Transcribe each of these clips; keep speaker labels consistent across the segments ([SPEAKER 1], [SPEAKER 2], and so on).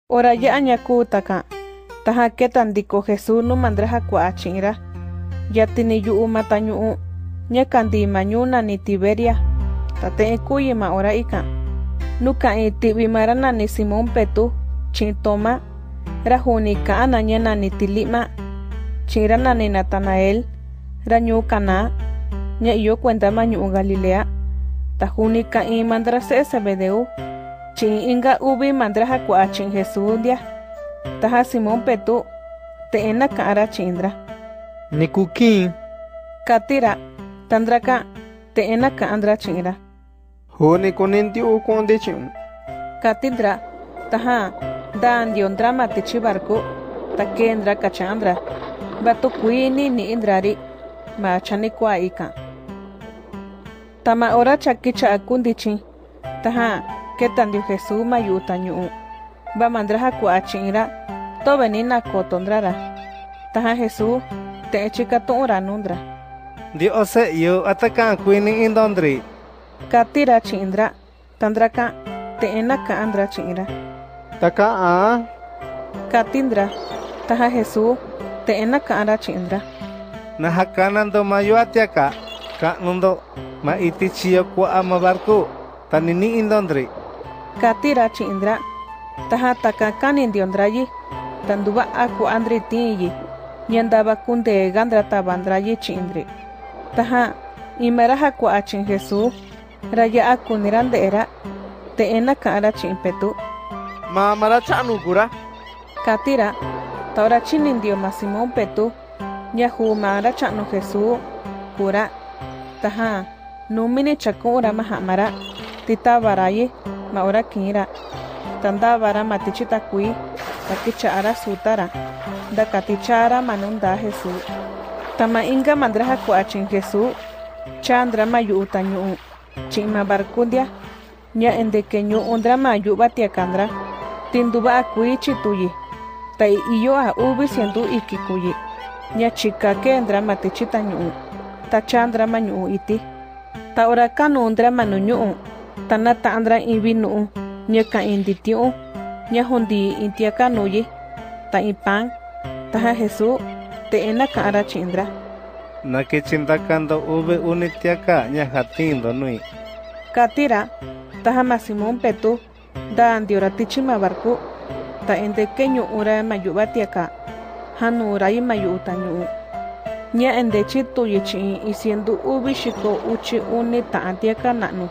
[SPEAKER 1] Ora ya añakutaka, taja ketandiko Jesús no mandraja kuachinra, ya tini yu matañu, ña kandi mañuna ni Tiberia, tate kuyima ora ika, nuka tibimarana ni Simón Petu, chin Toma, rajuni kaana ñana ni Tilima, chinrana ni Natanael, rañu Caná, ña iyo cuenta mañu Galilea, tajuni kai mandrase Zebedeu, chin inga ubi mandraja kuachin Jesús dia, taja Simón Petu, te ena kaara chindra.
[SPEAKER 2] Nikukin.
[SPEAKER 1] Katira, tandraka, te ena kaandra chinra.
[SPEAKER 2] Honi koninti ukonde chin.
[SPEAKER 1] Katindra, taja, dan diondra matichi barco, takendra kachandra, batu kuini ni indrari, machani kwa ika. Tama ora chakicha akundichi, taja, ketandio Jesús mayuta nyu, ba mandraja kuachinra, to venina kotondrara. Taja Jesús, te echika tura nundra.
[SPEAKER 2] Dios yo atakan kuini indondri.
[SPEAKER 1] Katira chindra, tandraka, te enaka andra chinra.
[SPEAKER 2] Taka a.
[SPEAKER 1] Katindra, taja Jesús, te enaka andra chindra.
[SPEAKER 2] Nahakanando mayuatiaka, ka nundo ma itichiyo kwa ama barku, tanini indondri.
[SPEAKER 1] Katira chindra, taja takakani ndiondrayi, tanduba aku andri tiyi, nyandaba kunde gandra tabandrayi chindri. Taja, imeraja kwa achin Jesús, raya aku nirandera, te enaka ara chimpetu.
[SPEAKER 2] Ma marachanu kura.
[SPEAKER 1] Katira, taura chinindio ma Simón Petu, nyahu mara chanu Jesús, kura. Taja, numini chakura mahamara, tita baraye, maura kira. Tanda bara matichita kui, takichara sutara, da katichara manunda Jesús. Tama inga mandraja kuachin Jesús, chandra mayu utanyu, chima barkundia, nya endekenyu undra mayu batiakandra, tinduba kui chituyi, tai iyo a ubi siendu ikikuyi, nya chika kendra matichita nyu, ta chandra manyu iti, ta ora kanundra manunyu, tanata andra invinu, nya ka inditiu, nya hundi intiaka nuyi, ta ipan, taja Jesús, te ena kaara chindra.
[SPEAKER 2] Na que chindakando ube unitiaka nya hatindo nui.
[SPEAKER 1] Katira, taja ma Simón Petu, da andiora tichima barku, ta endekenyu ura mayubatiaka, hanu urai mayu utanyu. Nya endechi tuyichi isiendu ubi shiko uchi uni ta antiaka nanu.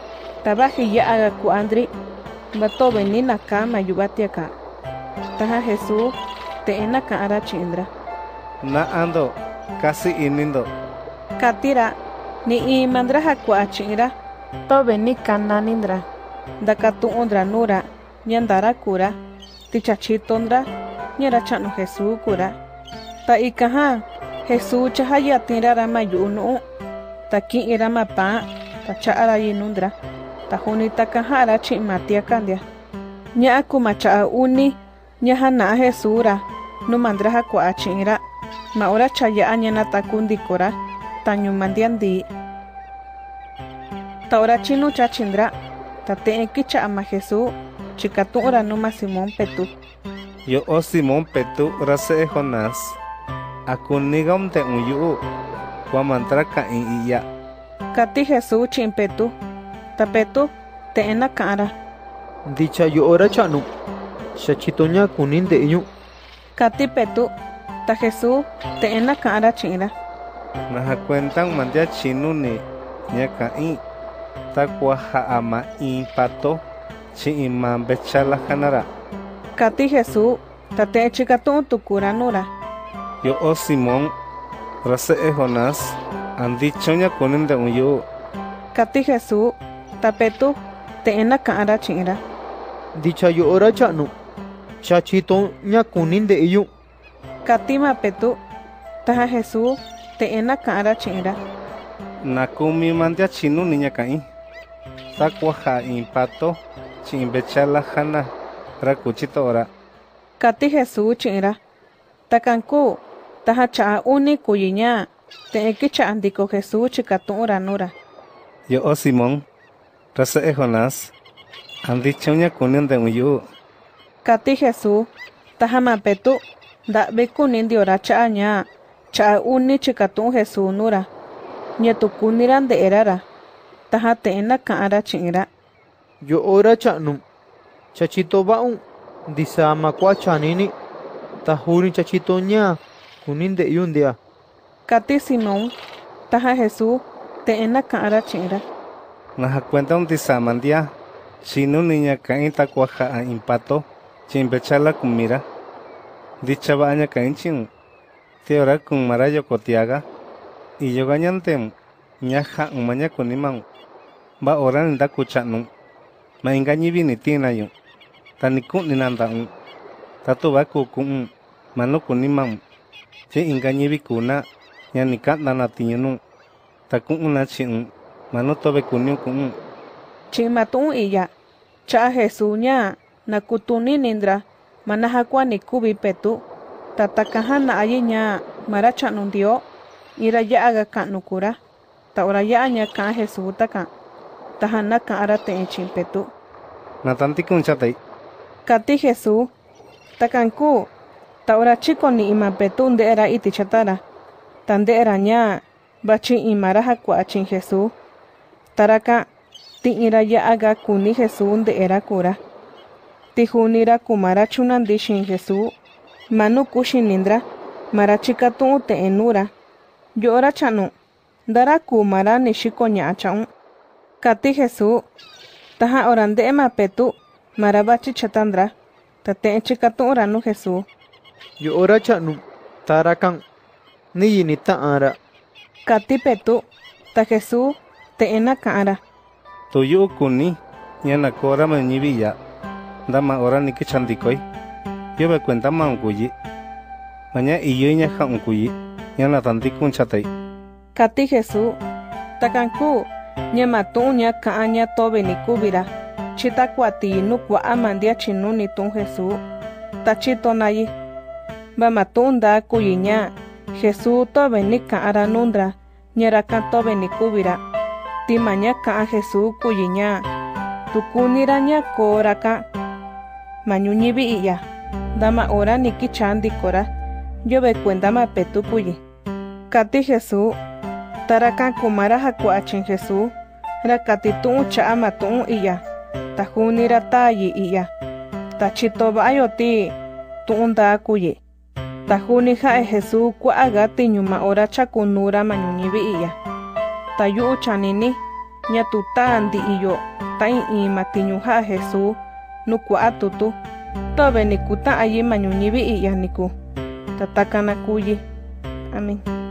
[SPEAKER 1] Tabaji ya aga ku andri, bato venina ka mayubatiaka. Taja Jesús, te ena kaara chindra.
[SPEAKER 2] Na ando, casi inindo.
[SPEAKER 1] Katira, ni mandraja kuachinra, to veni kananindra, dakatu undra nura, nyandara kura, tichachitondra, nyera chanu Jesús kura. Ta ikaha, Jesús chahaya tinrara mayunu, ta ki ira mapa, ta chaara yinundra, ta junita kahara chimatia kandia. Nya akumacha uni, nya hana Jesúra, no mandraja kuachinra. Ma ora chaya anyana takundi kora, tanyu mandiandi. Ta ora chinu chachindra, ta te enkicha ama Jesús, chikatu ora numa Simón Petu.
[SPEAKER 2] Yo o Simón Petu rase Jonás. Akunigam te uyu, kwa mantraka in iya.
[SPEAKER 1] Kati Jesús chin Petu, ta Petu te ena kaara.
[SPEAKER 3] Dicha yo ora chanu, shachitonya kunin de iyu.
[SPEAKER 1] Kati Petu, ta Jesús te ena kaara chinra.
[SPEAKER 2] Naha cuentan mandia chinu ni nyaka in. Ta kwa haama in pato, chi imam bechala hanara.
[SPEAKER 1] Kati Jesús, ta te chikatu tukura nura.
[SPEAKER 2] Yo o Simón, rase Jonás, andichonya kunin de uyu.
[SPEAKER 1] Kati Jesús, ta Petu te ena kaara chinra.
[SPEAKER 3] Dicha yo ora chanu, shachitonya kunin de iyu.
[SPEAKER 1] Katima Petu, taja Jesús, te ena kaara chinra.
[SPEAKER 2] Nakumi mandia chinu niña kain. Takwaha impato, chimbechala hana, rakuchito ora.
[SPEAKER 1] Kati Jesús chinra. Takanku, taja chaa uni kuyiña, te ekicha andiko Jesús chikatu ora nura.
[SPEAKER 2] Yo o Simón, rase Jonás, andichonya kunin de uyu.
[SPEAKER 1] Kati Jesús, tajama petu, da bekunin diora cha ña, cha uni chikatun Jesús nura, ñetukuniran de erara, taja teena kaara chingra.
[SPEAKER 3] Yo ora cha'num, chachito ba'un, disama kwa chanini, tajuni chachito ña, kunin de yundia.
[SPEAKER 1] Kati Simón, taja Jesús, teena kaara chingra.
[SPEAKER 2] Naja cuenta un disamandia, chino niña cain tacuaja a impato, chimbechala kumira. Dicha baña cain chin, teora con marayo cotiaga, y yo gañantem, ñaja umaña kunimang, ba oran da kuchanum, ma engañi vini tinayo, tanikun ninanda un, tatu ba kukun, mano kunimang, che engañi vikuna, ñanikat nanatiñunum, takun una chin, mano tobe kunio kun.
[SPEAKER 1] Chimatun iya, cha Jesús ña, nakutuni nindra, manahakwa ni kubi petu, tatakahana ayi ña, maracha nundio, ira ya aga kanukura, taura ya ña ka Jesús taka, tahana ka arate enchin petu.
[SPEAKER 2] Natanti kun chatay.
[SPEAKER 1] Kati Jesús, takanku, taura chiko ni ima petu nde era iti chatara, tande era ña, bachi imara hakwa achin Jesús. Taraka, ti ira ya aga kuni Jesús de era cura. Ti junira kumara chunandi shin Jesús, manu kushinindra, marachikatu te enura. Yora chanu, dara kumara nishiko ñachaun. Kati Jesús, taja orande ema petu, marabachi chatandra, tate chikatu ranu Jesús.
[SPEAKER 3] Yo ora cha'num, tarakan, ni yinita ara.
[SPEAKER 1] Kati petu, ta Jesús, te ena kaara.
[SPEAKER 2] Tuyu kuni, ñana kora ma ñibilla, dama ora ni que chandikoy. Yo me cuenta ma unkuyi. Maña y yo ñaja unkuyi, ñana tanti kun chatay.
[SPEAKER 1] Kati Jesús, takanku, ñamatu ña kaaña tobe ni kubira, chita kwati nukwa amandia chinuni tun Jesús, tachito nayi. Bamatunda kuyiña, Jesús tobe ni kaara nundra, ñaraka tobe ni kubira. Timaña ka Jesús kuyiña, tukuniraña koraka, mañuñibi iya, dama ora ni kichandi kora, yo ve cuenta ma petu kuyi. Kati Jesús, taraka kumara hakuachin Jesús, rakati tu cha matun iya, tajunira tayi iya, tachitoba ayoti, tuunda kuyi. Tajuni ja Jesús kwa agati nyuma ora chakunura mañuñibi iya. Tayu chanini, ñatuta andi iyo, ta ima tiñuja Jesús, nukua atutu, tobe nikuta ayi mañuñibi iya niku, tatakana kuyi. Amén.